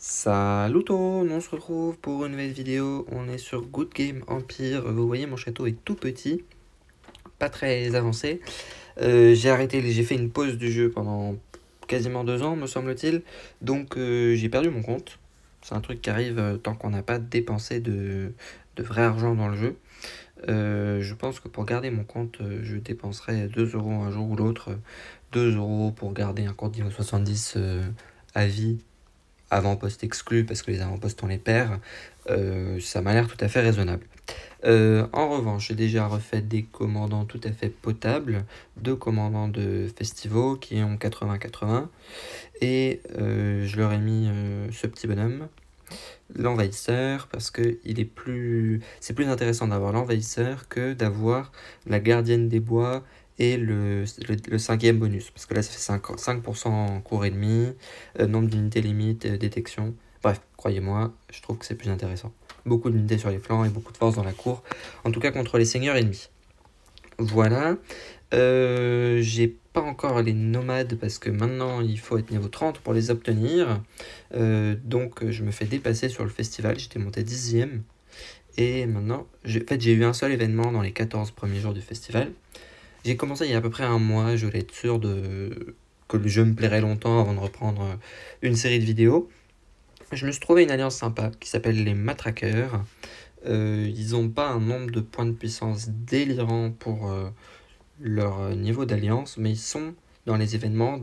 Salut tout le monde, on se retrouve pour une nouvelle vidéo, on est sur Good Game Empire, vous voyez mon château est tout petit, pas très avancé. J'ai fait une pause du jeu pendant quasiment 2 ans me semble-t-il, donc j'ai perdu mon compte. C'est un truc qui arrive tant qu'on n'a pas dépensé de vrai argent dans le jeu. Je pense que pour garder mon compte, je dépenserai 2 € un jour ou l'autre, 2 € pour garder un compte niveau 70 à vie, avant-poste exclu parce que les avant-postes on les perd, ça m'a l'air tout à fait raisonnable. En revanche, j'ai déjà refait des commandants tout à fait potables, 2 commandants de festivals qui ont 80-80, et je leur ai mis ce petit bonhomme, l'envahisseur, parce que c'est plus intéressant d'avoir l'envahisseur que d'avoir la gardienne des bois et le cinquième bonus, parce que là ça fait 5% en cours ennemi, nombre d'unités limite, détection. Bref, croyez-moi, je trouve que c'est plus intéressant. Beaucoup d'unités sur les flancs et beaucoup de force dans la cour, en tout cas contre les seigneurs ennemis. Voilà. J'ai pas encore les nomades parce que maintenant il faut être niveau 30 pour les obtenir. Donc je me fais dépasser sur le festival, j'étais monté 10e. Et maintenant, j'ai eu un seul événement dans les 14 premiers jours du festival. J'ai commencé il y a à peu près un mois, je voulais être sûr que le jeu me plairait longtemps avant de reprendre une série de vidéos. Je me suis trouvé une alliance sympa qui s'appelle les Matraqueurs. Ils n'ont pas un nombre de points de puissance délirant pour leur niveau d'alliance, mais ils sont dans les événements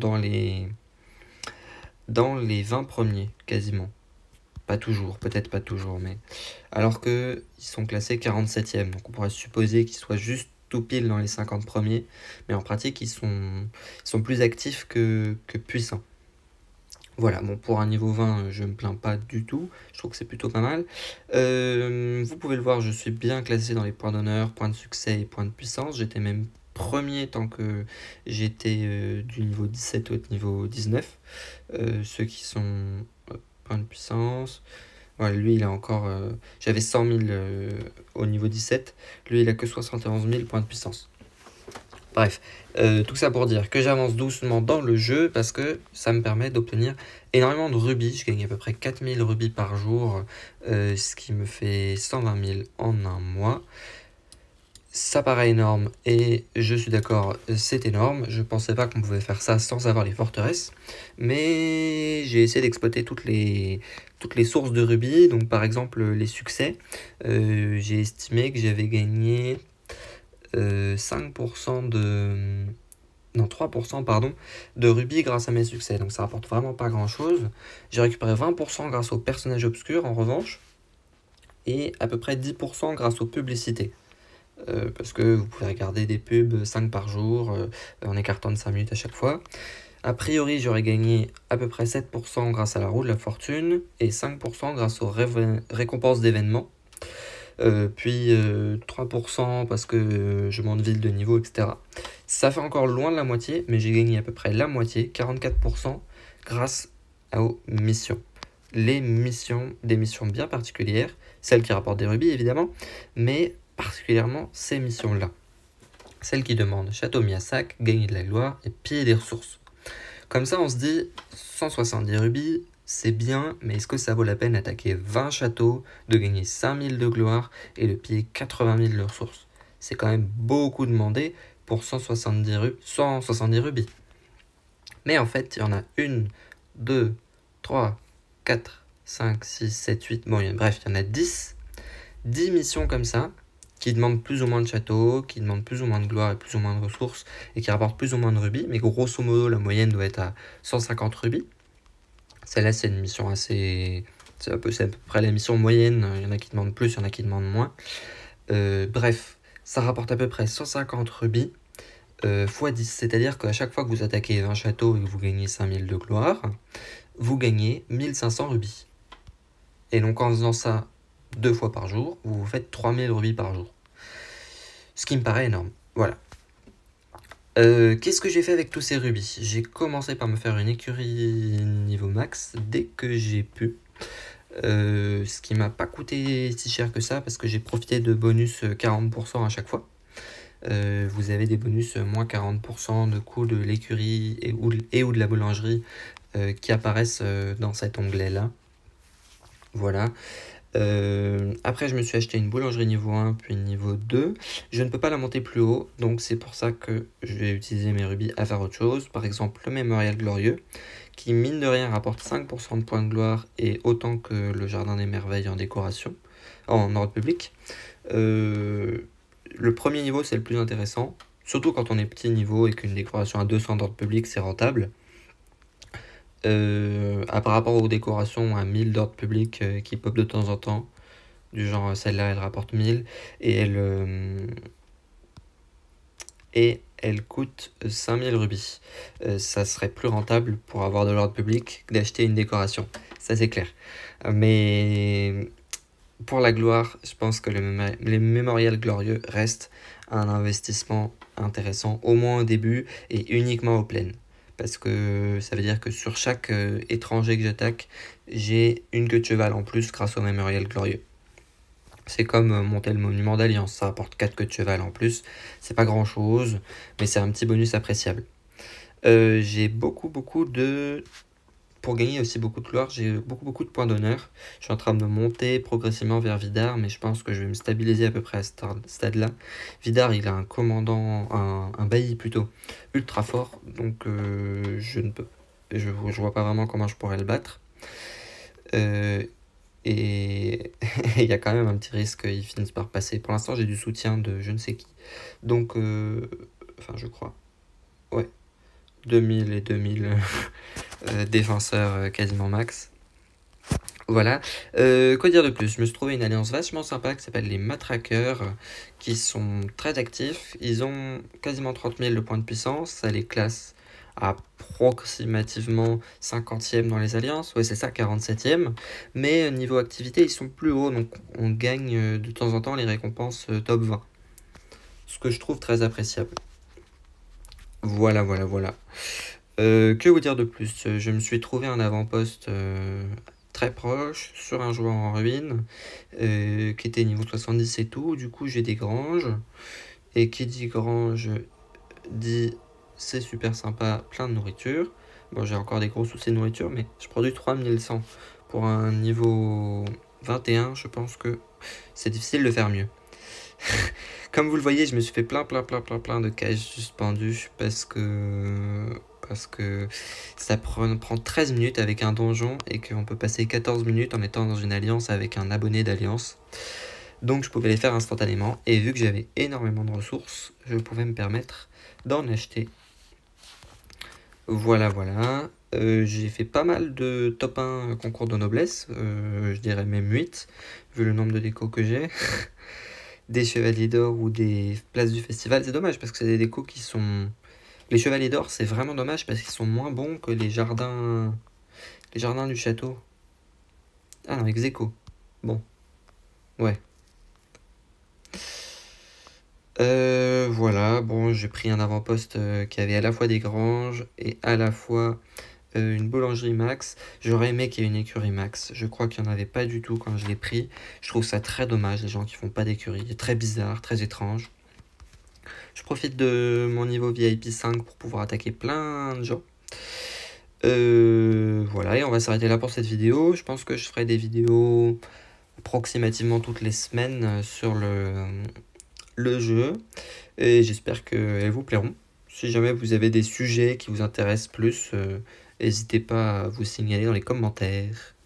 dans les 20 premiers, quasiment. Pas toujours, peut-être pas toujours, mais... Alors qu'ils sont classés 47e, donc on pourrait supposer qu'ils soient juste tout pile dans les 50 premiers, mais en pratique, ils sont plus actifs que puissants. Voilà, bon, pour un niveau 20, je me plains pas du tout, je trouve que c'est plutôt pas mal. Vous pouvez le voir, je suis bien classé dans les points d'honneur, points de succès et points de puissance. J'étais même premier tant que j'étais du niveau 17 au niveau 19. Ceux qui sont points de puissance... Ouais, lui, il a encore... j'avais 100 000 au niveau 17. Lui, il a que 71 000 points de puissance. Bref, tout ça pour dire que j'avance doucement dans le jeu parce que ça me permet d'obtenir énormément de rubis. Je gagne à peu près 4000 rubis par jour, ce qui me fait 120 000 en un mois. Ça paraît énorme et je suis d'accord, c'est énorme. Je pensais pas qu'on pouvait faire ça sans avoir les forteresses, mais j'ai essayé d'exploiter toutes les sources de rubis. Donc par exemple les succès, j'ai estimé que j'avais gagné 5% de... Non, 3% pardon, de rubis grâce à mes succès. Donc ça rapporte vraiment pas grand chose. J'ai récupéré 20% grâce aux personnages obscurs en revanche, et à peu près 10% grâce aux publicités. Parce que vous pouvez regarder des pubs 5 par jour, en écartant de 5 minutes à chaque fois. A priori, j'aurais gagné à peu près 7% grâce à la roue de la fortune, et 5% grâce aux récompenses d'événements. Puis 3% parce que je monte vite de niveau, etc. Ça fait encore loin de la moitié, mais j'ai gagné à peu près la moitié, 44%, grâce aux missions. Les missions, des missions bien particulières, celles qui rapportent des rubis évidemment, mais particulièrement ces missions-là. Celles qui demandent château mis à sac, gagner de la gloire et piller des ressources. Comme ça, on se dit 170 rubis, c'est bien, mais est-ce que ça vaut la peine d'attaquer 20 châteaux, de gagner 5000 de gloire et de piller 80 000 de ressources? C'est quand même beaucoup demandé pour 170 rubis. Mais en fait, il y en a 1, 2, 3, 4, 5, 6, 7, 8... Bon, bref, il y en a 10 missions comme ça, qui demandent plus ou moins de châteaux, qui demandent plus ou moins de gloire et plus ou moins de ressources, et qui rapportent plus ou moins de rubis, mais grosso modo, la moyenne doit être à 150 rubis. Celle-là, c'est une mission assez... C'est à peu près la mission moyenne, il y en a qui demandent plus, il y en a qui demandent moins. Bref, ça rapporte à peu près 150 rubis, x 10, c'est-à-dire qu'à chaque fois que vous attaquez un château et que vous gagnez 5000 de gloire, vous gagnez 1500 rubis. Et donc en faisant ça 2 fois par jour, vous faites 3000 rubis par jour. Ce qui me paraît énorme. Voilà. Qu'est-ce que j'ai fait avec tous ces rubis? J'ai commencé par me faire une écurie niveau max dès que j'ai pu. Ce qui m'a pas coûté si cher que ça parce que j'ai profité de bonus 40% à chaque fois. Vous avez des bonus moins 40% de coût de l'écurie et ou de la boulangerie qui apparaissent dans cet onglet là. Voilà. Après, je me suis acheté une boulangerie niveau 1, puis niveau 2. Je ne peux pas la monter plus haut, donc c'est pour ça que je vais utiliser mes rubis à faire autre chose. Par exemple, le Mémorial Glorieux, qui mine de rien rapporte 5% de points de gloire et autant que le Jardin des Merveilles en décoration, en ordre public. Le premier niveau, c'est le plus intéressant, surtout quand on est petit niveau et qu'une décoration à 200 d'ordre public, c'est rentable. Par rapport aux décorations à 1000 d'ordre public qui pop de temps en temps, du genre celle-là elle rapporte 1000 et elle coûte 5000 rubis. Ça serait plus rentable pour avoir de l'ordre public d'acheter une décoration, ça c'est clair. Mais pour la gloire, je pense que les mémorials glorieux restent un investissement intéressant, au moins au début et uniquement aux plaines. Parce que ça veut dire que sur chaque étranger que j'attaque, j'ai une queue de cheval en plus grâce au mémorial glorieux. C'est comme monter le monument d'Alliance, ça apporte 4 queues de cheval en plus. C'est pas grand chose, mais c'est un petit bonus appréciable. J'ai beaucoup de... Pour gagner aussi beaucoup de gloire, j'ai beaucoup de points d'honneur. Je suis en train de monter progressivement vers Vidar, mais je pense que je vais me stabiliser à peu près à ce stade-là. Vidar, il a un commandant, un bailli plutôt, ultra fort, donc je vois pas vraiment comment je pourrais le battre. Et il y a quand même un petit risque qu'ils finissent par passer. Pour l'instant, j'ai du soutien de je ne sais qui. Donc, enfin, je crois. Ouais, 2000 et 2000 défenseurs quasiment max. Voilà. Quoi dire de plus? Je me suis trouvé une alliance vachement sympa qui s'appelle les Matraqueurs, qui sont très actifs. Ils ont quasiment 30 000 de points de puissance. Ça les classe approximativement 50e dans les alliances. Ouais, c'est ça, 47e. Mais niveau activité, ils sont plus hauts. Donc on gagne de temps en temps les récompenses top 20. Ce que je trouve très appréciable. Voilà. Que vous dire de plus? Je me suis trouvé un avant-poste très proche sur un joueur en ruine qui était niveau 70 et tout. Du coup, j'ai des granges. Et qui dit grange dit c'est super sympa, plein de nourriture. Bon, j'ai encore des gros soucis de nourriture, mais je produis 3100 pour un niveau 21. Je pense que c'est difficile de faire mieux. Comme vous le voyez, je me suis fait plein de cages suspendues parce que ça prend 13 minutes avec un donjon et qu'on peut passer 14 minutes en étant dans une alliance avec un abonné d'alliance. Donc je pouvais les faire instantanément et vu que j'avais énormément de ressources, je pouvais me permettre d'en acheter. Voilà. J'ai fait pas mal de top 1 concours de noblesse, je dirais même 8, vu le nombre de décos que j'ai. Des chevaliers d'or ou des places du festival, c'est dommage parce que c'est des décos qui sont... Les chevaliers d'or, c'est vraiment dommage parce qu'ils sont moins bons que les jardins du château. Ah non, ex aequo. Bon, ouais. Voilà, bon, j'ai pris un avant-poste qui avait à la fois des granges et à la fois une boulangerie max. J'aurais aimé qu'il y ait une écurie max. Je crois qu'il n'y en avait pas du tout quand je l'ai pris. Je trouve ça très dommage, les gens qui font pas d'écurie. Très bizarre, très étrange. Je profite de mon niveau VIP 5 pour pouvoir attaquer plein de gens. Voilà, et on va s'arrêter là pour cette vidéo. Je pense que je ferai des vidéos approximativement toutes les semaines sur le jeu. Et j'espère qu'elles vous plairont. Si jamais vous avez des sujets qui vous intéressent plus, n'hésitez pas à vous signaler dans les commentaires.